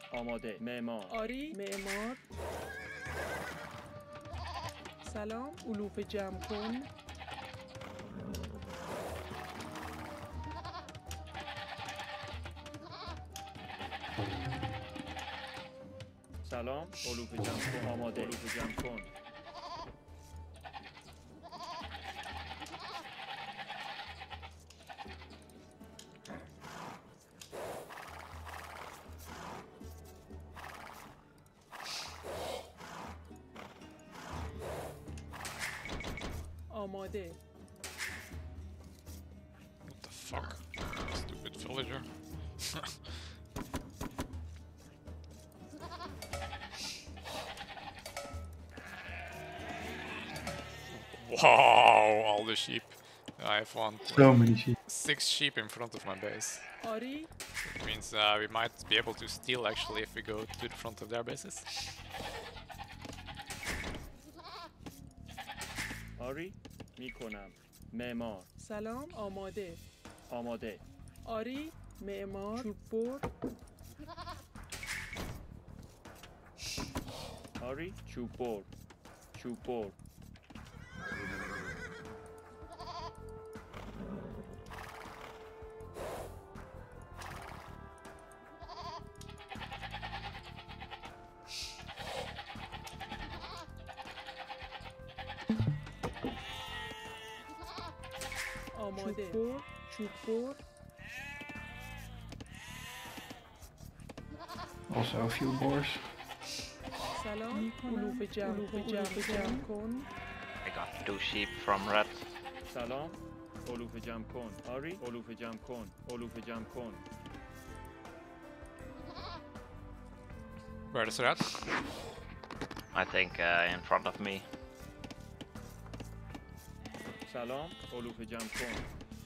آماده. معمار. آری معمار. سلام. علوف جمع کن. سلام. علوف جمع کن. آماده. علوف جمع کن. آماده. What the fuck? Stupid villager. Wow, all the sheep. I have So many sheep. 6 sheep in front of my base. آری It means we might be able to steal actually if we go to the front of their bases. آری میکنم. معمار. سلام. آماده. آماده. آری معمار. چوب بر. آری چوب بر. چوب بر. آماده. چوب بر. چوب بر. Also a few boars. سلام. علوف جمع کن. I got 2 sheep from red. سلام. علوف جمع کن. آری علوف جمع کن. علوف جمع کن. Where is that? I think in front of me. سلام. علوف جمع کن.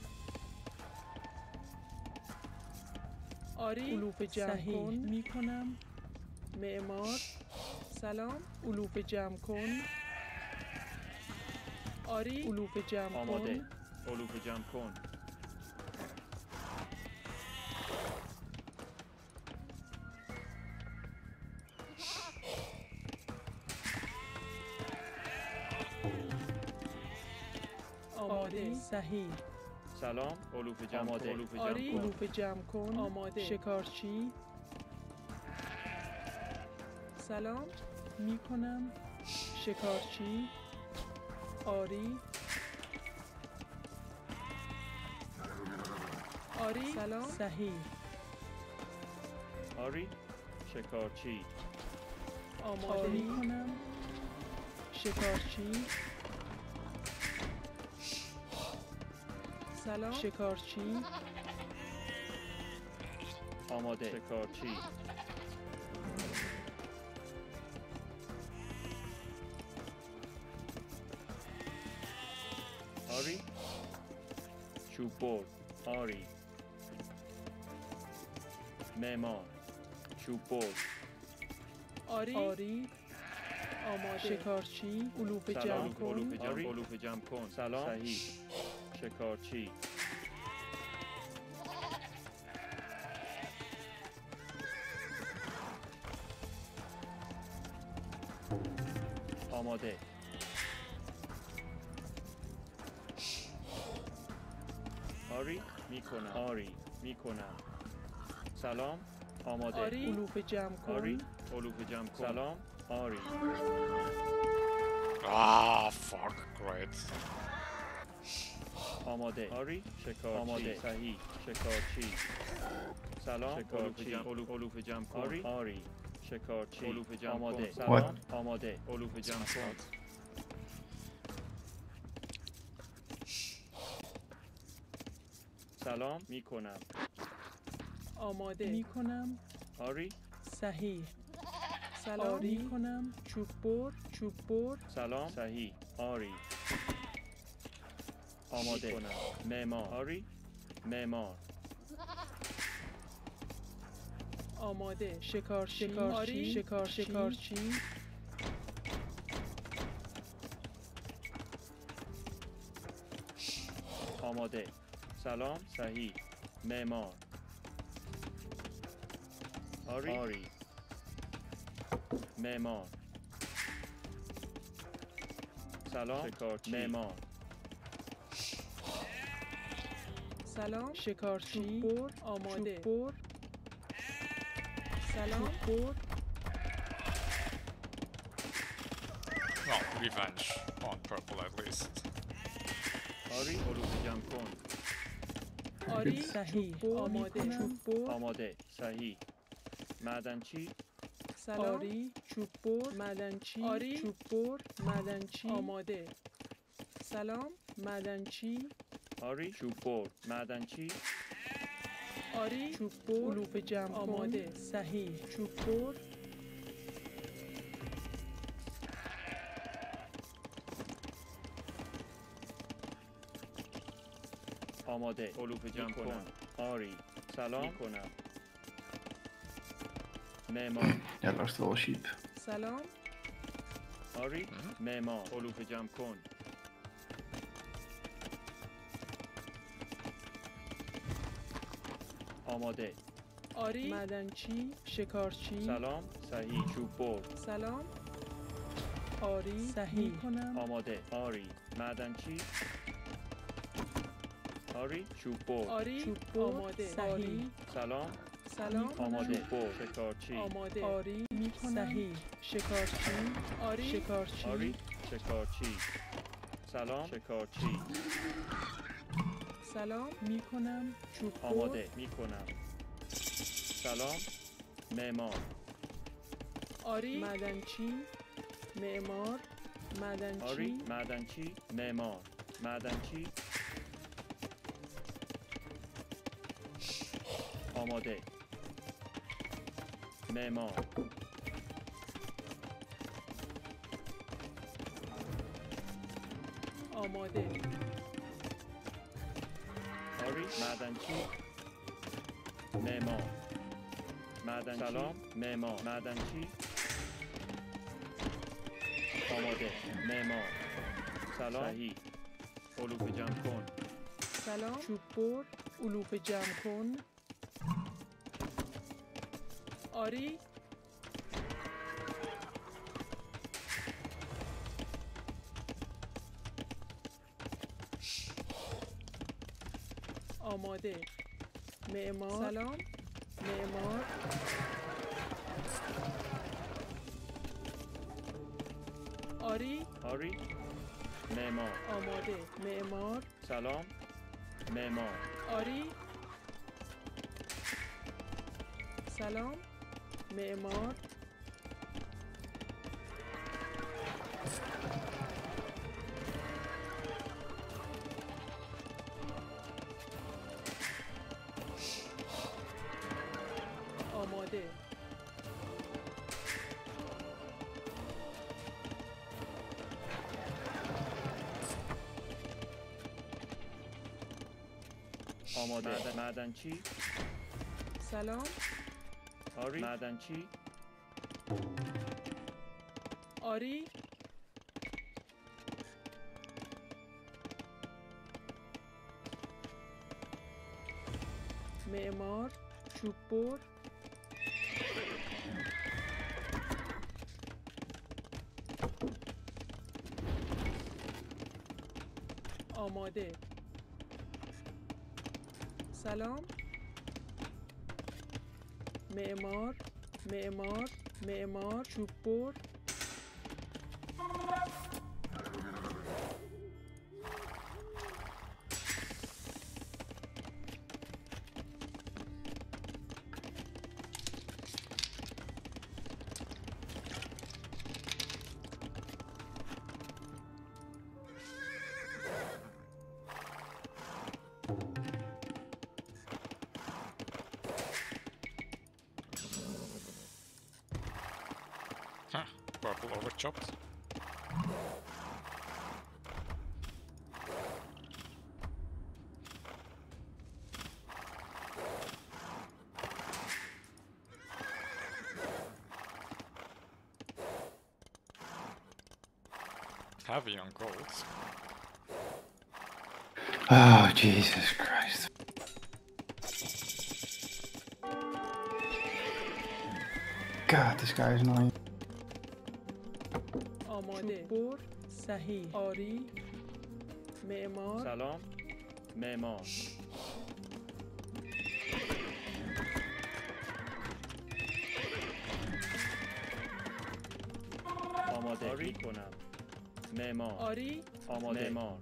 آری علوف جمع کن میکنم. معمار. سلام. علوف جمع کن. آری علوف جمع آماده. کن. علوف جمع کن. آماده. صحیح. سلام. علوف جمع کن. علوف جمع آری کن. علوف جمع کن. آماده. شکارچی. سلام. میکنم. شکارچی. آری. آری سلام. صحیح. آری شکارچی. آماده میکنم. شکارچی. سلام. شکارچی. آماده. شکارچی. آری چوب بر. آری معمار. چوب بر. آری آری. آماده. شکارچی. علوف جمع سلام. کن. علوف جمع. علوف جمع کن. سلام. صحیح. شکارچی. آماده. آری میکنم. آری میکنم. سلام. آماده. آری علوف جمع کن. آری علوف جمع کن. سلام. آری Ah, fuck, great. آماده. آری شکارچی. آماده. صحیح. شکارچی. سلام. شکارچی. علوف جمع کن. آری آری شکارچی. علوف جمع آماده. کن. سلام. آماده. علوف جمع کن. سلام میکنم. آماده میکنم. آری صحیح. سلام. آری میکنم. چوب بر. چوب بر. سلام. صحیح. آری آماده. کنم. معمار. آری معمار. آماده. شکارچی. شکارچی. شکارچی. شکارچی. آماده. سلام. صحیح. معمار. آری آری معمار. سلام شکارچی. معمار. سلام شکارچی. چوب بر آماده. چوب بر. سلام. چوب بر. Well, revenge on purple at least. آری علوف جمع کن. آری صحیح. آماده. چوب بر. آماده. صحیح. معدنچی. سلام. آری چوب بر. معدنچی. آری چوب بر. معدنچی. آماده. سلام. معدنچی. آری چوب بر. معدنچی. آری چوب بر. علوف جمع آماده. صحیح. چوب بر. آماده. علوف جمع کنم. آری. سلام کنم. معمار. Yeah, lost all sheep. سلام. آری معمار. علوف جمع کن. آماده. آری معدنچی. شکارچی. سلام. صحیح. چوب بر. سلام. آری صحیح کنم. آماده. آری معدنچی. آری چوب بر. آری چوب بر. آماده. صحیح. سلام. سلام. آماده. بر. شکارچی. آماده. آری میکنم. صحیح. شکارچی. آری شکارچی. آری شکارچی. سلام شکارچی. سلام میکنم. چوب بر. آماده میکنم. سلام. معمار. آری معدنچی. معمار. معدنچی. آری معدنچی. معمار. معدنچی. آماده. معمار. آماده. آری معدنچی. معمار. معدنچی. سلام. معمار. معدنچی. آماده. معمار. سلام. صحیح. علوف جمع کن. سلام. چوب بر. علوف جمع کن. آری آماده. معمار. سلام. معمار. آری آری معمار. آماده. معمار. سلام. معمار. آری سلام. معمار. آماده. آماده. معدنچی. سلام. آری معدنچی. آری معمار. چوب بر. آماده. سلام. معمار. معمار. معمار. چوب بر. Huh, purple overchopped. Heavy on gold. Oh, Jesus Christ. God, this guy is annoying. آماده. چوب بر صحیح. آری. معمار. سلام. معمار. آماده. آری کنم. معمار. آری. آماده. معمار.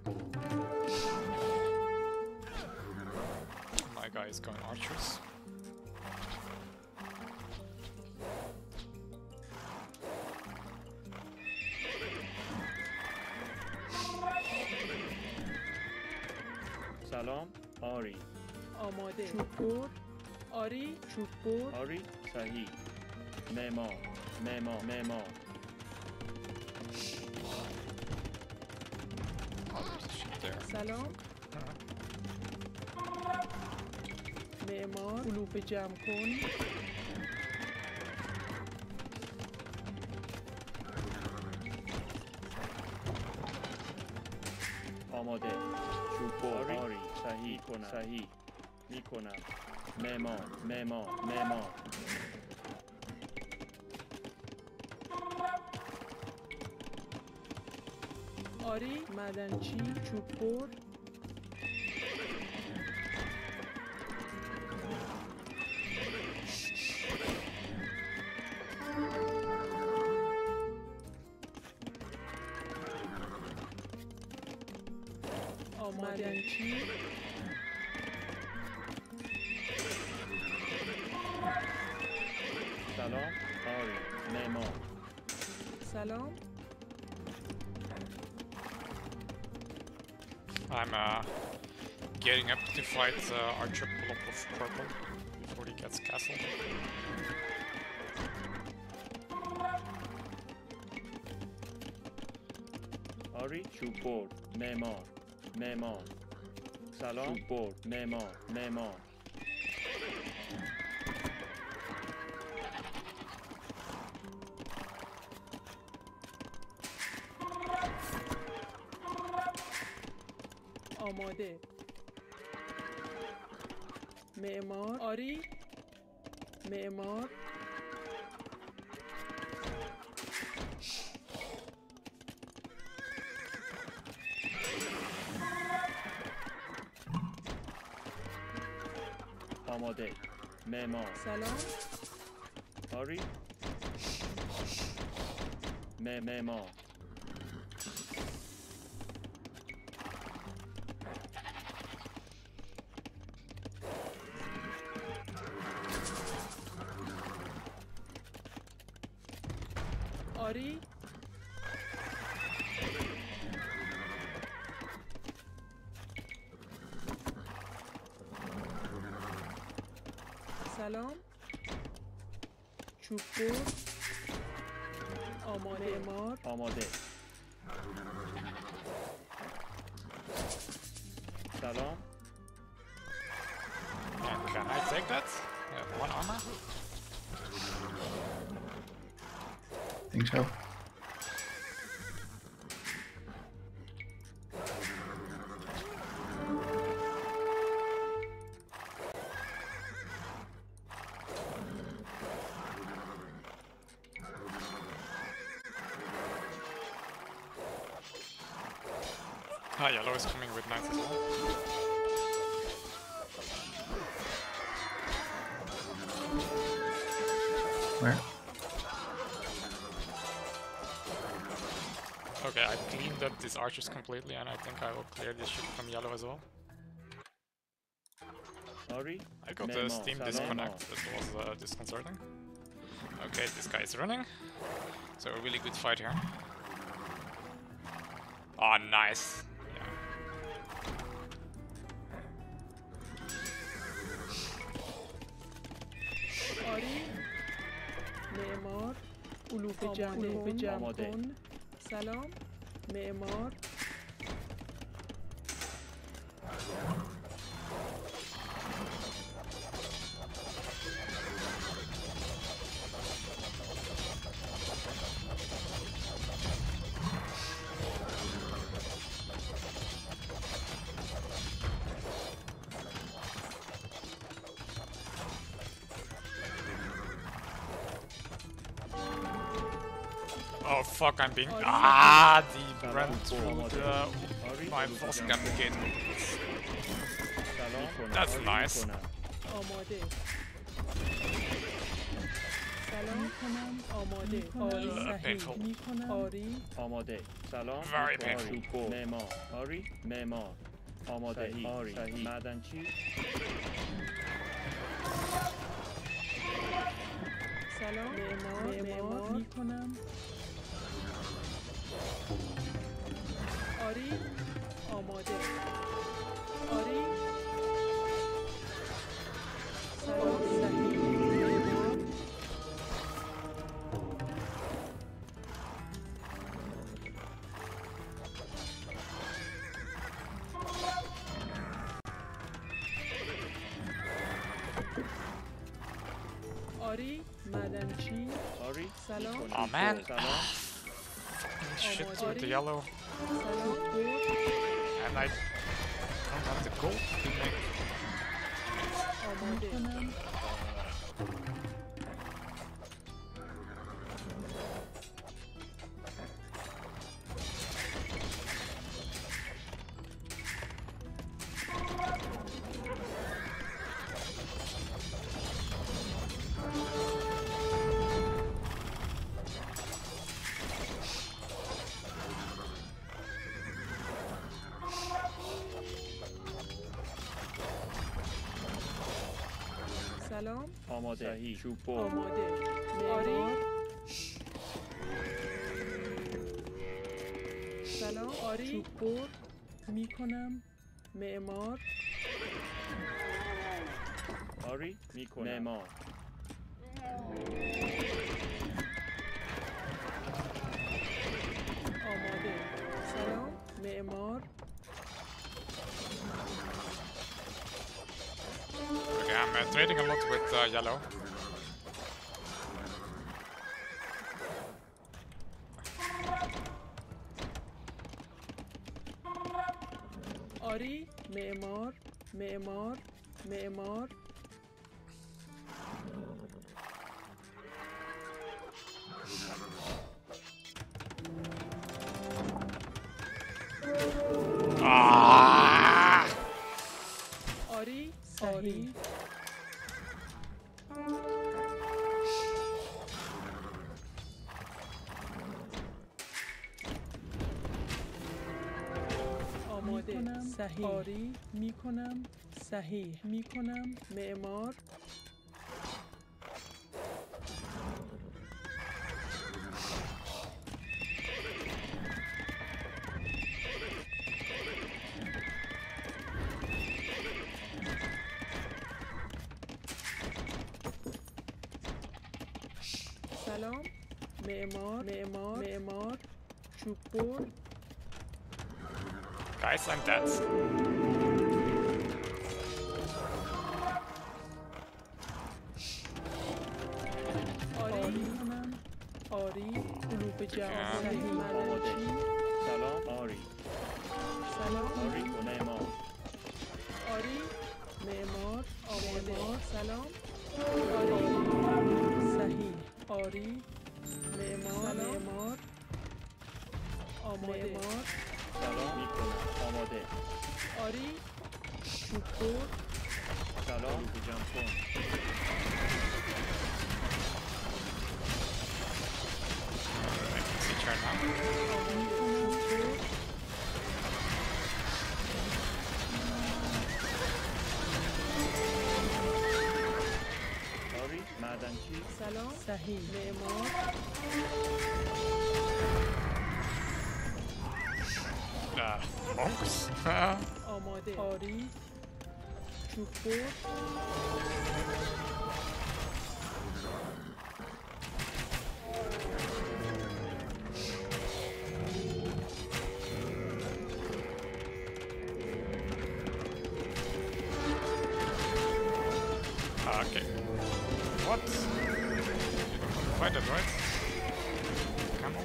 My guy is going archers. سلام. آری. آماده. چوب بر. آری. چوب بر. آری. صحیح. معمار. معمار. معمار. Oh, there's a sheep there. سلام. معمار. علوف جمع کن. آماده. چوب بر. آری. صحیح کنم. صحیح. میکنم. معمار. معمار. معمار. آری. معدنچی. چوب بر. معدنچی. سلام. آری. معمار. سلام. I'm getting up to fight Archer pull up of purple before he gets castle. آری. چوب بر. معمار. معمار. سلام. چوب بر. معمار. معمار. آماده. معمار. آری. معمار. آماده. معمار. سلام. آری. معمار. آری. سلام. چوب بر. آماده. معمار. آماده. سلام. And can I take that? I have 1 armor. Think so. Ah, yellow is coming with knights as well. Where? Okay, I cleaned up these archers completely, and I think I will clear this shit from yellow as well. Sorry. I got the Memo, Steam Salamo. disconnect, that was disconcerting. Okay, this guy is running, so a really good fight here. Oh, nice. Yeah. آری. معمار. علوف جمع کن. سلام. معمار. Oh fuck, I'm being... آری. Ah, the سلام. Brent آماده. آری my علوف forcing جمع up the کن. gate. سلام میکنم. That's آری nice. میکنم. آماده سلام میکنم آماده آری صحیح painful. میکنم آری آماده. سلام Very میکنم. painful. آری چوب بر. معمار. آری معمار. آماده. صحیح. آری صحیح. معدنچی. سلام معمار میکنم آری آماده آری سلام صحیح معمار آری معدنچی آری سلام. میکنم. Oh, man. سلام. Shit with the Already. yellow. سلام بود And I don't have the gold to make... آماده کنم سلام آماده. صحیح. چوب بر. آماده معمار سلام آری چوب بر میکنم معمار آری میکنم. معمار. آماده سلام معمار Okay, I'm trading a lot with yellow. آری معمار معمار معمار Ah! آری صحیح آماده صحیح آری میکنم صحیح میکنم معمار سلام معمار معمار معمار چوب بر Guys, I'm dead. آری میکنم آری قلوب جوان صحیح آماده. معدنچی سلام. آری. سلام آری معمار. آری معمار آماده سلام آری صحیح آری معمار معمار آماده معمار سلام میکنم. آماده. آری چوب بر سلام علوف جمع کن. See turn now. آری معدنچی. سلام صحیح معمار Monks. آماده آری چوب بر Okay. What? You don't want to fight it, right? Camel?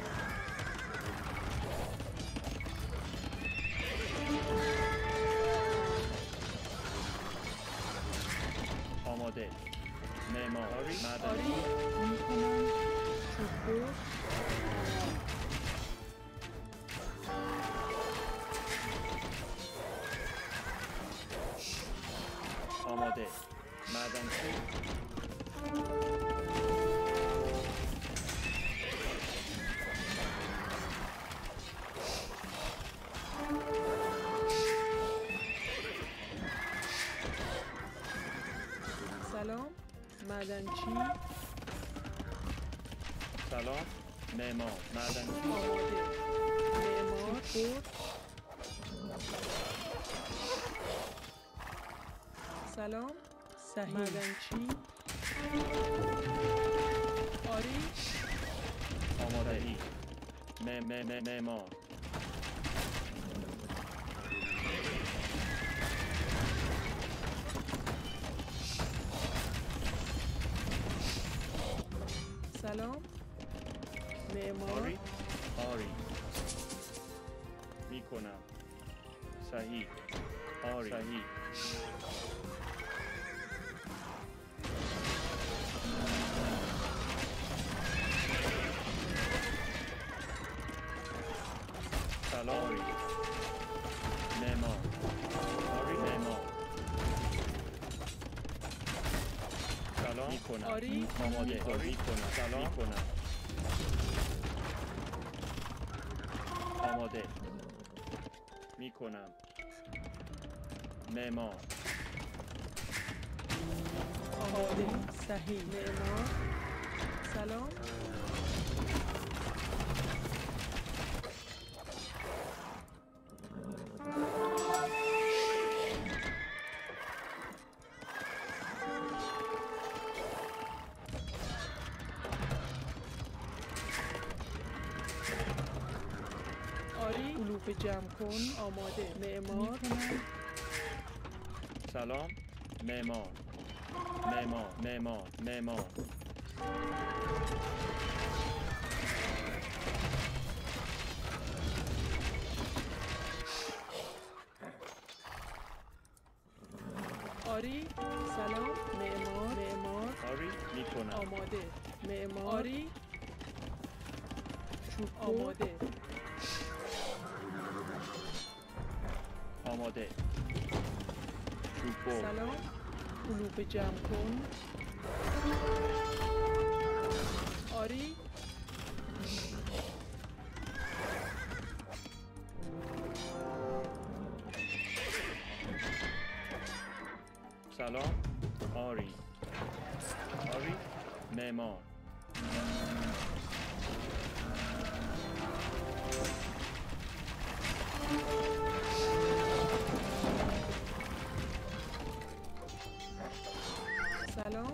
آماده. معمار. آری آری معدنچی. میکنم چوب بر آماده. معدنچی. سلام معدنچی سلام معمار. معدنچی. آماده معمار بود سلام صحیح معدنچی آری آماده. معمار. سلام معمار آری. آری. میکنم. صحیح. آری. صحیح. سلام. آری. معمار. آری. معمار. سلام. میکنم. آری آماده. آری. میکنم. سلام. میکنم. آماده. میکنم. معمار. آماده صحیح معمار سلام آری علوف جمع کن آماده معمار سلام. معمار. معمار. معمار. معمار. آری سلام معمار معمار آری. میکنم. آماده معمار آری چوب آماده آماده. چوب بر. سلام علوف جمع کن آری سلام. آری. آری. معمار. سلام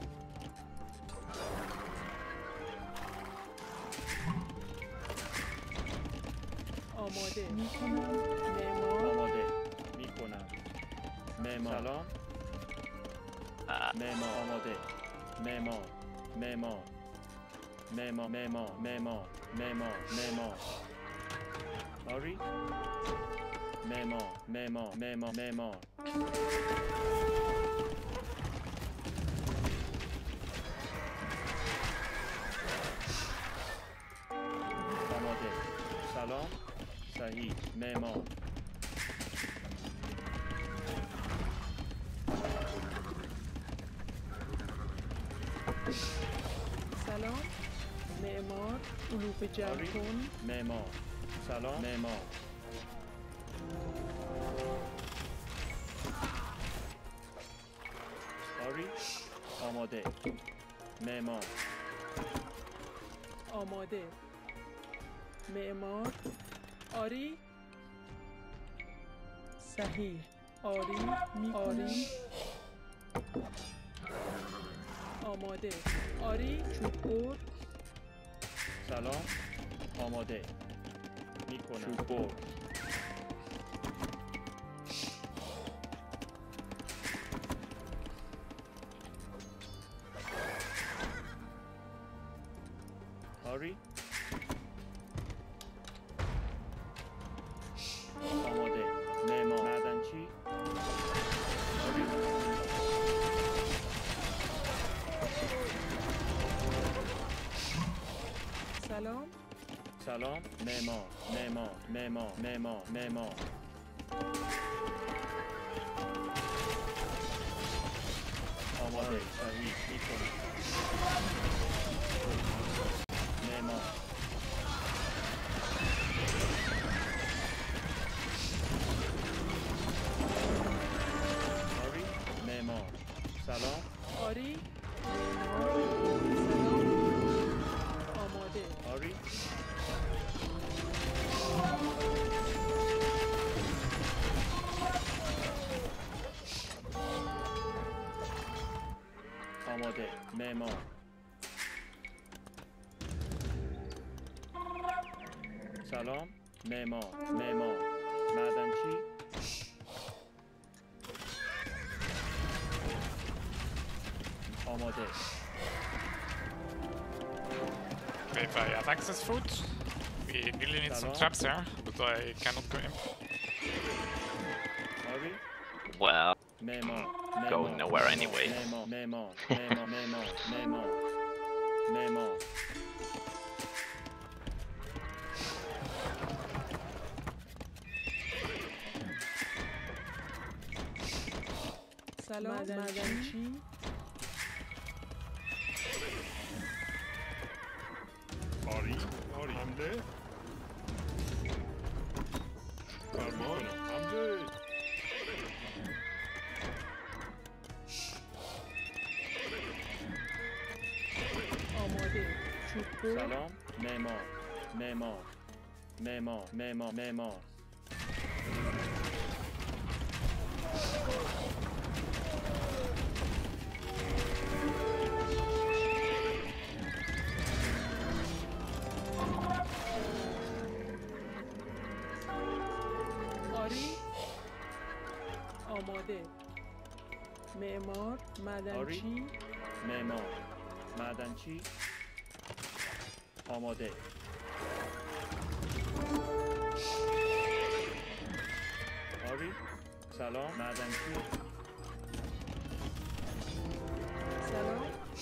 آماده میکنم معمار آماده. میکنم. معمار. سلام. معمار. آماده. معمار. معمار. معمار. معمار. معمار. معمار. معمار. آری. معمار. معمار. معمار. معمار. آماده. سلام. صحیح. معمار. سلام معمار علوف جمع آری. کن معمار. سلام. معمار. آری. آماده. معمار. آماده معمار آری صحیح آری آری آماده آری چوب بر سلام. آماده. میکنم. چوب بر. آری. آماده. معمار. معدنچی. آری. سلام سلام. معمار. معمار. معمار. معمار. معمار. آماده صحیح میکنم معمار آری معمار سلام آری معمار سلام آماده آری آماده معمار سلام معمار معدنچی آماده If I have access food, we really need some traps here, but I cannot go in. آری Well, معمار going nowhere anyway. معمار سلام معدنچی آری حمله فرمان حمله آماده چوب سلام معمار آری آماده معمار معدنچی معمار معدنچی آماده آری سلام معدنچی سلام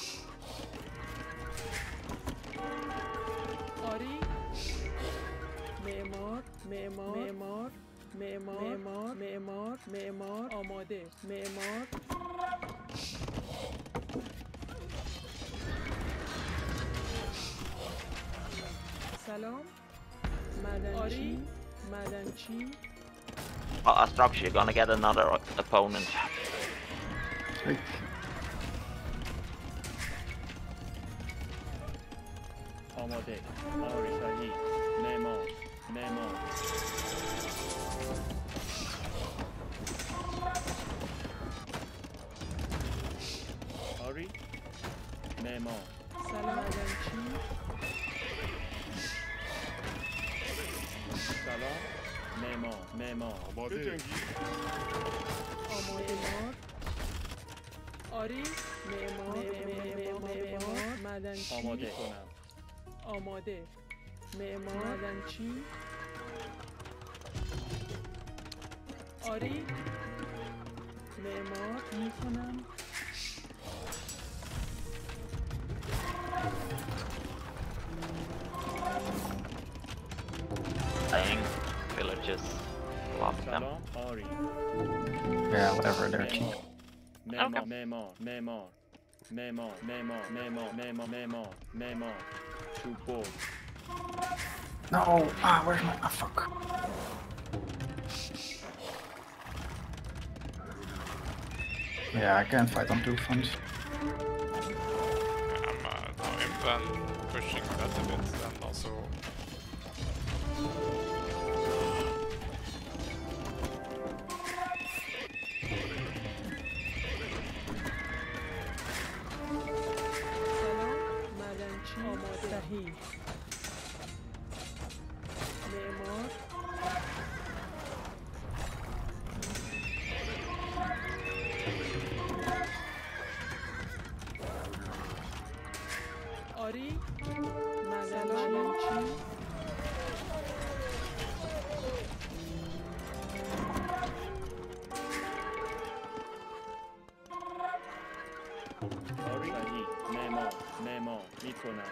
آری معمار آماده معمار سلام معدنچی Astrox, you're gonna get another opponent. Sweet. آماده آری صحیح معمار آری معمار سلام معدنچی سلام معمار آماده جنگی آماده آری معمار معدنچی آماده کنم آماده معمار معدنچی آری معمار میکنم Dying villages. Lost them. سلام آری Yeah, whatever, they're cheap. معمار چوب برد No! Ah, where's my... Ah, fuck. Yeah, I can't fight on 2 fronts. I'm now in plan pushing that a bit and also سلام معدنچی آماده صحیح معمار آری معدنچی آری صحیح معمار میکنم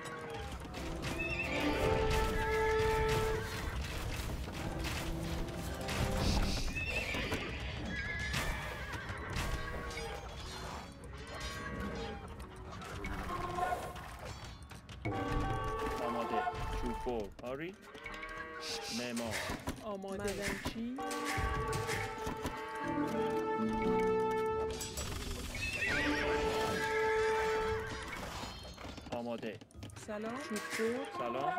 آماده. چوب بر. آری. معمار. آماده. ملنچی. آماده. سلام. چوب. سلام.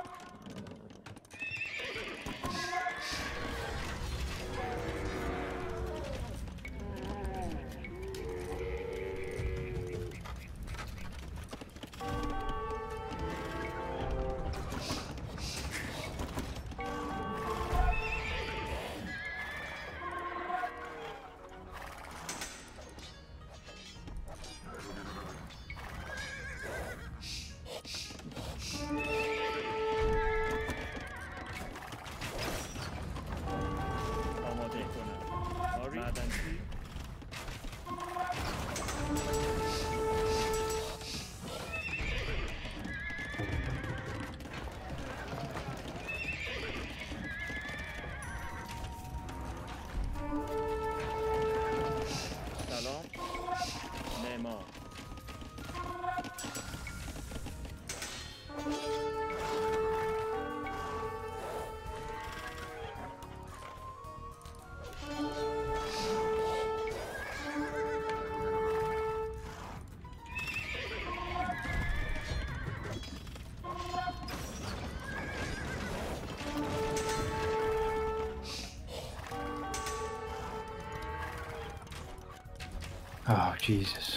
Oh, Jesus.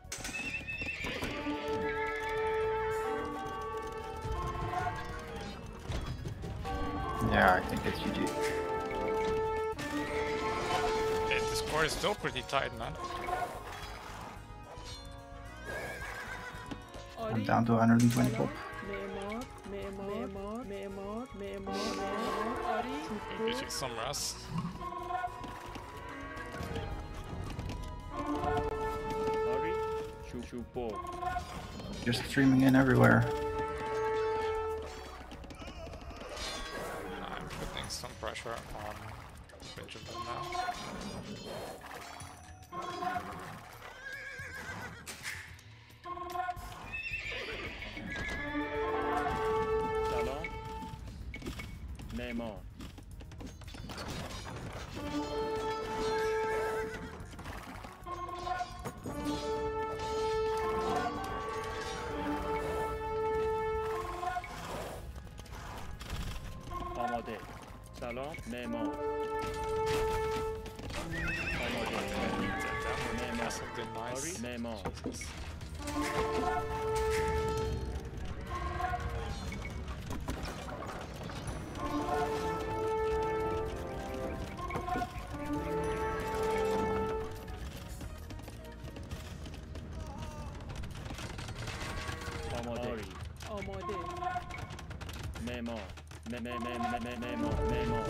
Yeah, I think it's GG. Okay, the score is still pretty tight, man. I'm down to 120 pop. Maybe fix some rest. Just streaming in everywhere. I'm putting some pressure on Benjamin now. سلام. معمار. آماده. سلام. معمار. آماده. معمار. Something nice. معمار. آماده. آماده. معمار. معمار.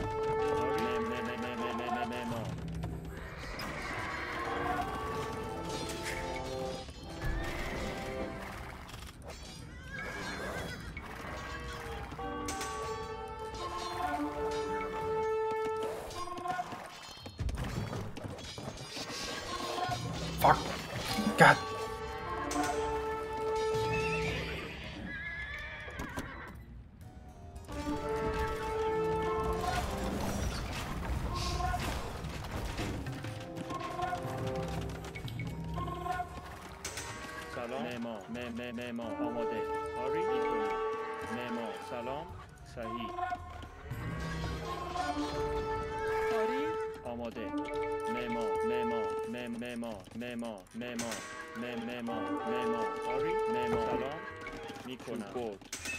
Fuck. God. سلام. معمار. آماده. آری میکنی. معمار. سلام. صحیح. آری. آماده. معمار. آری. معمار. سلام. میکنم. برد.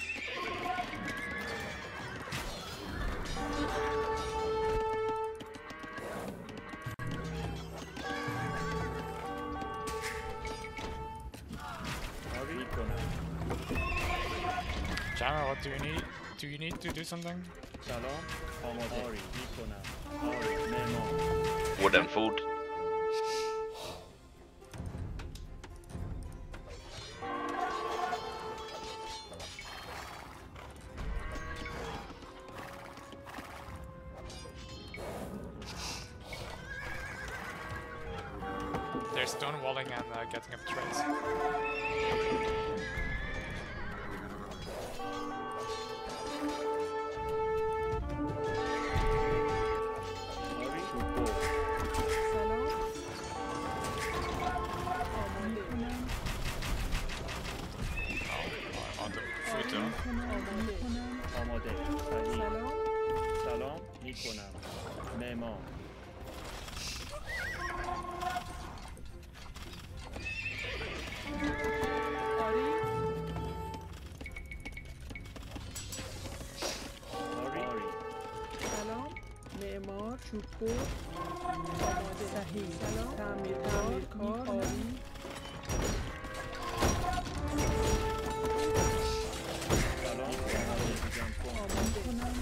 آری میکنم. Jammer, what do you need? Do you need to do something? سلام. آماده. آری میکنم. آری. معمار. Wood and food. They're stonewalling and getting up trades. شده. آماده. صحیح. سلام. سلام میکنم. معمار. آری. آری. سلام. معمار. چوببر. آماده. صحیح. سلام. تعمیرکار. کار. آری. سلام. آماده جمع کن. آماده کنم.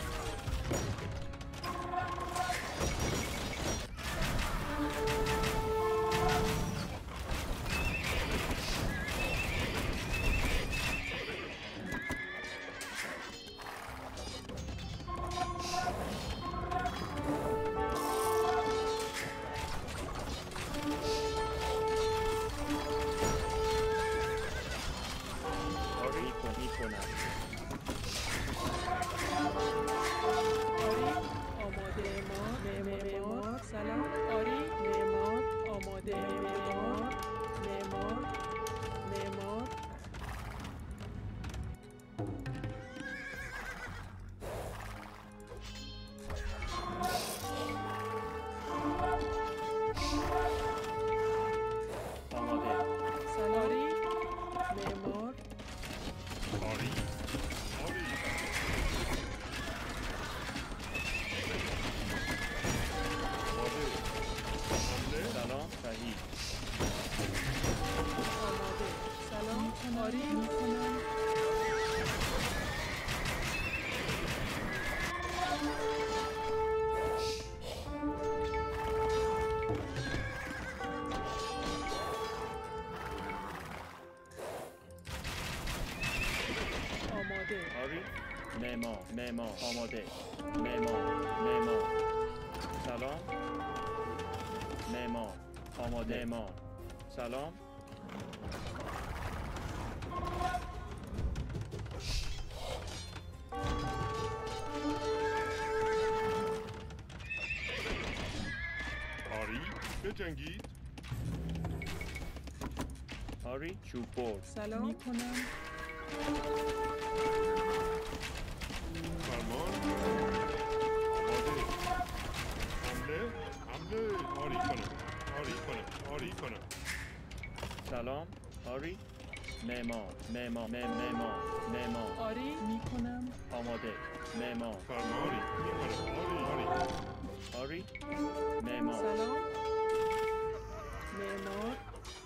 آری میکنم. آری. آماده. معمار. سلام. آری. معمار. آماده. معمار. آماده. سلاری. معمار. آری آری آماده حمله سلام. صحیح. آماده. سلام. آری میکنم. آماده. آری. معمار. آماده. معمار. سلام. معمار. آماده. معمار. سلام. آری بجنگید آری چوب برد. سلام میکنم. فرمان آماده حمله آری کنم سلام. آری. معمار. آری میکنم. آماده. معمار. فرمانی میکنم آری. معمار. سلام. معمار.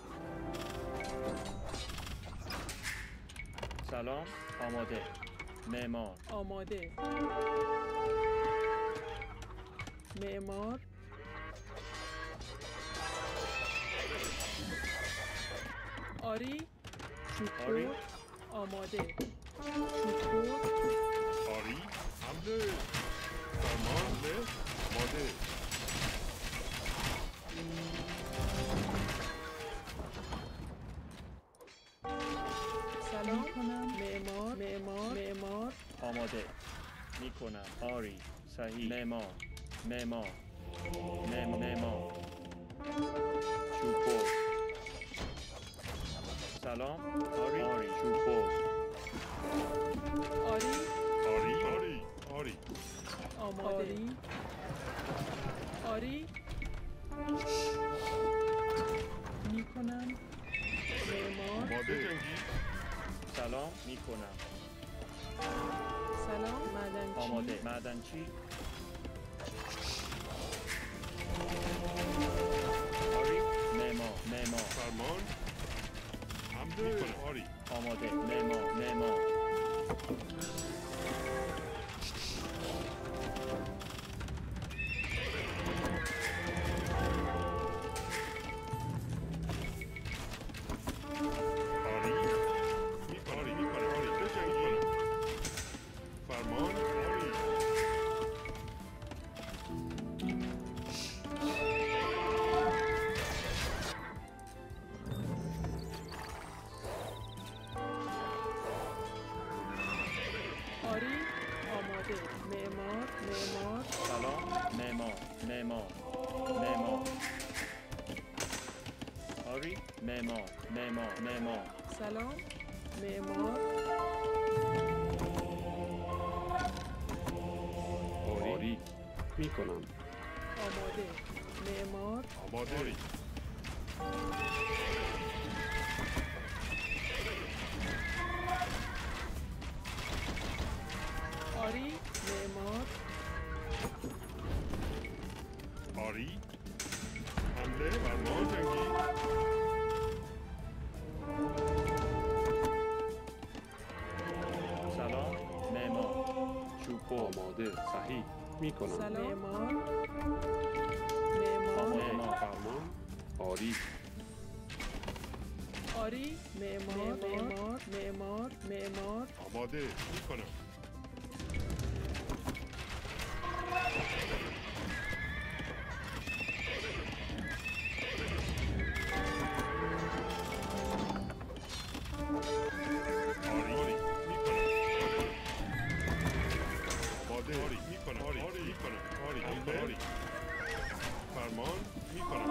سلام. آماده. معمار. آماده. معمار. آری. چوببر. آماده. چوببر. آری حمله فرمان آماده سلام کنم. معمار. آماده. میکنم. آری. صحیح. معمار. چوب برد. سلام. آری. چوب برد. آری. آماده. آری. میکنم. معمار. آماده جنگی سلام. میکنم. سلام. معدنچی. آماده. معدنچی. آری. معمار. فرمان حمله میکنم آری آماده. معمار. آری بجنگی فرمان آری آری. آماده. معمار. سلام. معمار. آری. معمار. سلام. معمار. میکنم. آماده. معمار. آماده. آری. معمار. آری. حمله. فرمان جنگی. سلام معمار چوببر آماده. صحیح. میکنم. سلام. معمار. معمار. معمار فرمان. آری. آری. معمار. معمار. معمار. معمار. آماده. میکنم. آری. میکنم. آماده. آری. میکنم. آری. میکنم. آری. آری. فرمان. میکنم.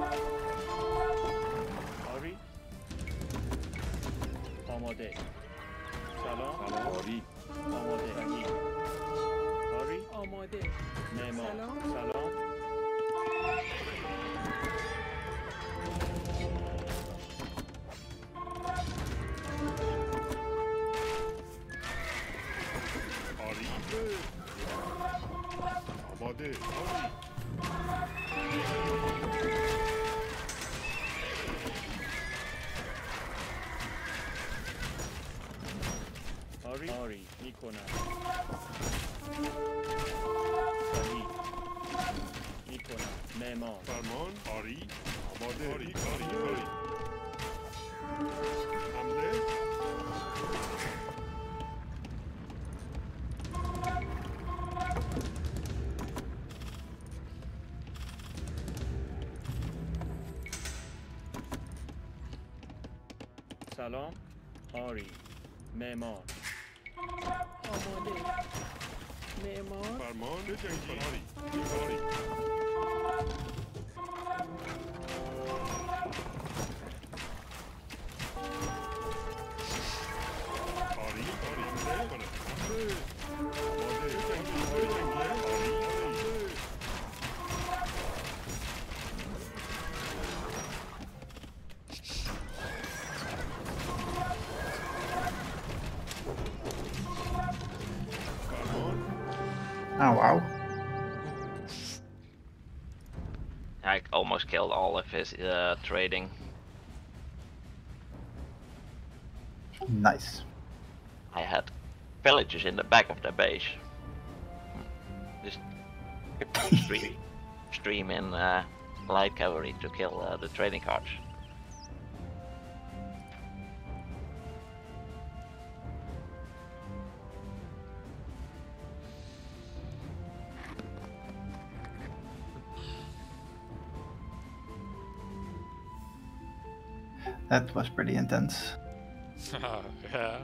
آری آماده سلام سلام. آری. آماده صحیح آری آماده. معمار سلام. سلام آری. آماده. آری. آری میکنم صحیح میکنم معمار فرمان. آری. آماده. آری. آری. آری. حمله. سلام آری معمار آماده. معمار. فرمان. بجنگی. آری. آری. آری. آری. حمله کنه. حمله. آماده. بجنگی. بجنگی. آری. آری. فرمان. Oh wow. I almost killed all of his trading. Nice. I had villagers in the back of the base. Just stream in light cavalry to kill the trading cards. That was pretty intense. Yeah.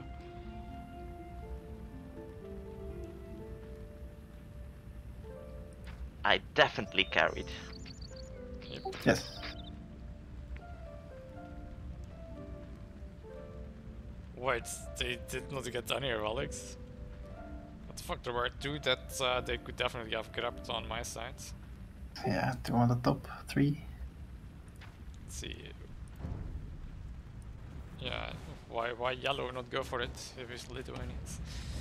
I definitely carried. Yes. Wait, they did not get any relics? What the fuck, there were two that they could definitely have grabbed on my side. Yeah, two on the top, 3. Let's see. Yeah, why yellow not go for it if it's Lithuanians?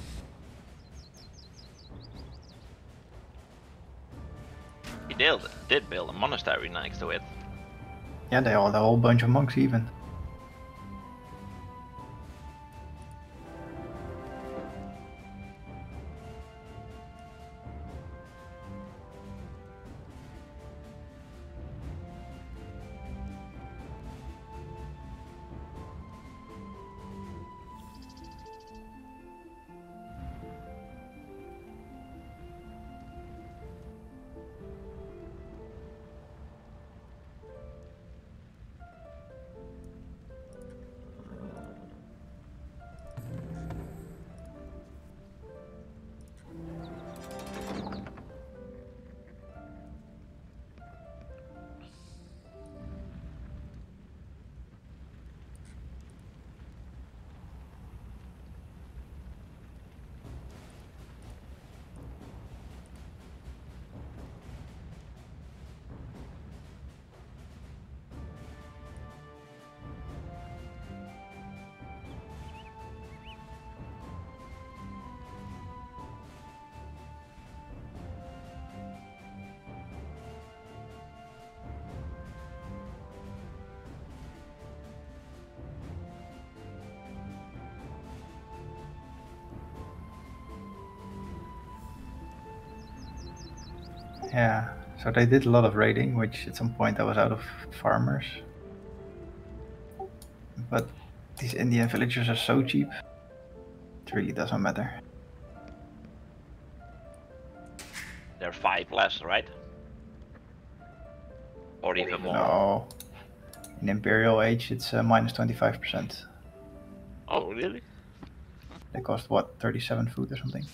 He did build a monastery next to it. Yeah, they all a whole bunch of monks even. Yeah, so they did a lot of raiding, which at some point I was out of farmers. But these Indian villagers are so cheap, it really doesn't matter. There are 5 less, right? Or even more. No, in Imperial Age it's minus 25%. Oh, really? They cost what, 37 food or something?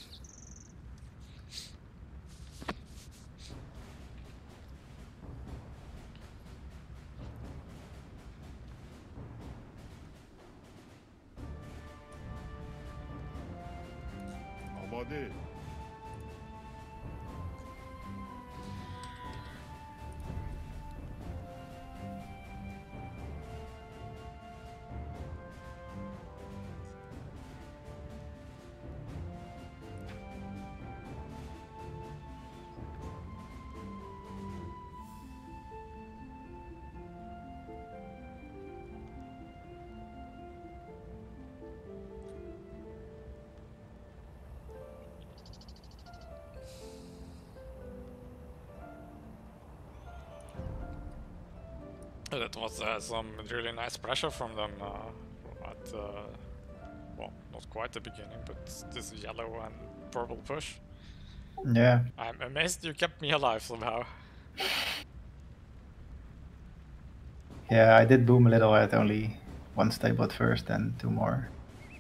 آماده. That was some really nice pressure from them at, well, not quite the beginning, but this yellow and purple push. Yeah. I'm amazed you kept me alive somehow. Yeah, I did boom a little. I had only 1 stable at first and 2 more.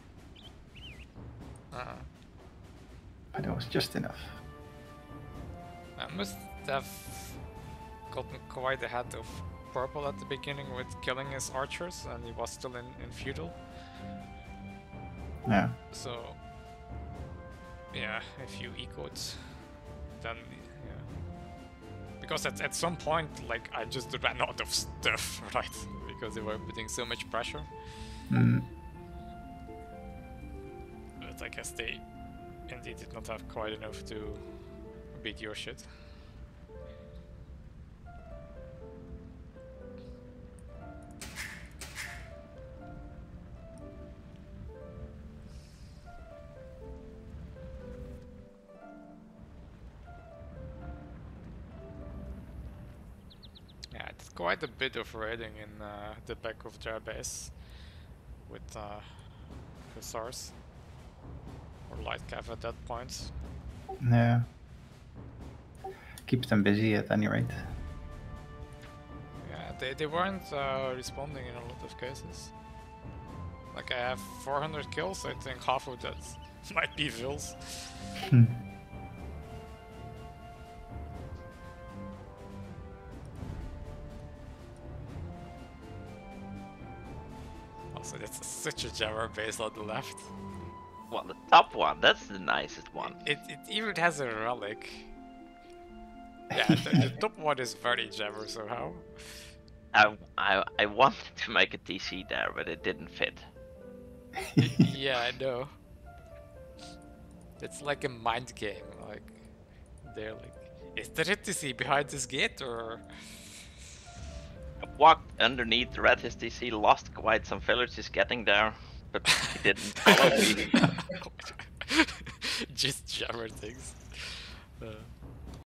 But it was just enough. I must have gotten quite ahead of purple at the beginning with killing his archers, and he was still in feudal. Yeah. So, yeah, if you ecoed, then yeah. Because at some point, like, I just ran out of stuff, right? Because they were putting so much pressure. Mm. But I guess they indeed did not have quite enough to beat your shit. Yeah, I did quite a bit of raiding in the back of their base with hussars or light cav at that point. Yeah. Keeps them busy at any rate. Yeah, they weren't responding in a lot of cases. Like, I have 400 kills, I think half of that might be Vils. Also, that's such a jammer base on the left. Well, the top one, that's the nicest one. It even has a relic. Yeah, the top one is very jammer somehow. I wanted to make a TC there, but it didn't fit. Yeah, I know. It's like a mind game, like, they're like, is there a TC behind this gate, or...? I walked underneath the red STC, lost quite some villages getting there, but he didn't follow me. Just jammer things.